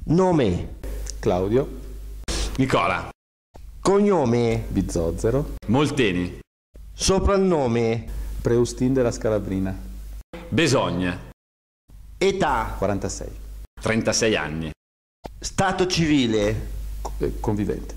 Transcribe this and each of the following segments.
Nome. Claudio. Nicola. Cognome. Bizzozero. Molteni. Soprannome. Preustin della Scalabrina. Besogna. Età. 46. 36 anni. Stato civile. Convivente.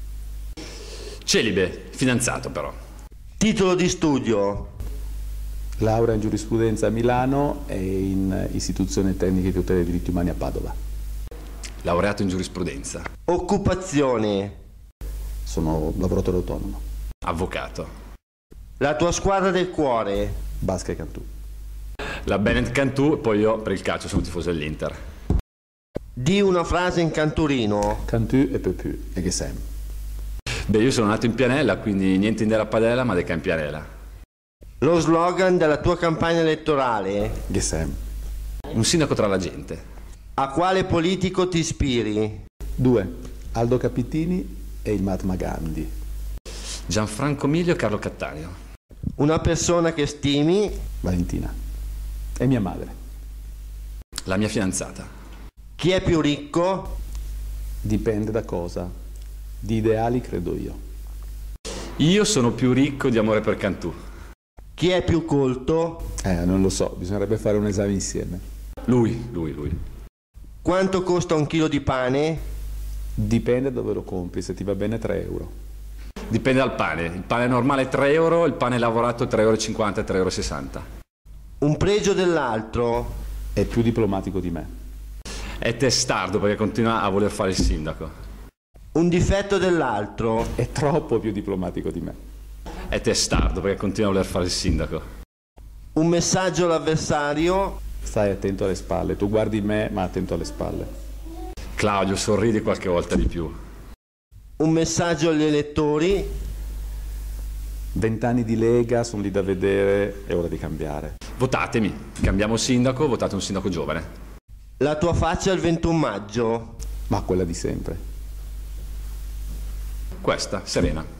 Celibe, fidanzato però. Titolo di studio. Laurea in giurisprudenza a Milano e in istituzione tecnica di tutela dei diritti umani a Padova. Laureato in giurisprudenza. Occupazione. Sono lavoratore autonomo. Avvocato. La tua squadra del cuore. Basca e Cantù. La Bennett Cantù e poi io per il calcio sono tifoso dell'Inter. Di una frase in canturino. Cantù e Pepù e Gesem. Beh, io sono nato in Pianella, quindi niente in della padella, ma deca in Pianella. Lo slogan della tua campagna elettorale. Gesem. Un sindaco tra la gente. A quale politico ti ispiri? 2. Aldo Capitini e il Mahatma Gandhi. Gianfranco Miglio e Carlo Cattaneo. Una persona che stimi. Valentina. E mia madre. La mia fidanzata. Chi è più ricco? Dipende da cosa. Di ideali credo io. Io sono più ricco di amore per Cantù. Chi è più colto? Non lo so, bisognerebbe fare un esame insieme. Lui. Quanto costa un chilo di pane? Dipende dove lo compri, se ti va bene 3 euro. Dipende dal pane. Il pane normale è 3 euro, il pane lavorato è 3,50 euro e 3,60 euro. Un pregio dell'altro? È più diplomatico di me. È testardo perché continua a voler fare il sindaco. Un difetto dell'altro? È troppo più diplomatico di me. È testardo perché continua a voler fare il sindaco. Un messaggio all'avversario? Stai attento alle spalle, tu guardi me ma attento alle spalle. Claudio, sorridi qualche volta di più. Un messaggio agli elettori? 20 anni di Lega, sono lì da vedere, è ora di cambiare. Votatemi, cambiamo sindaco, votate un sindaco giovane. La tua faccia il 21 maggio? Ma quella di sempre. Questa, serena.